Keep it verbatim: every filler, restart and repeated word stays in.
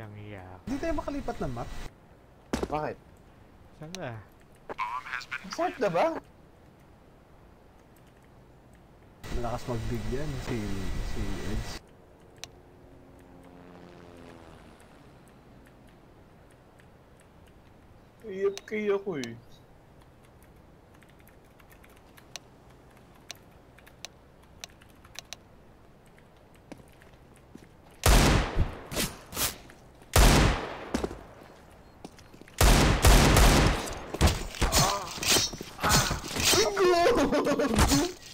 Walang iyak. Hindi tayo makalipat ng map. Bakit? Saan ba? Masarap na ba? Malakas mag-big yan si, si Eds. A F K ako eh. Ah! Ah!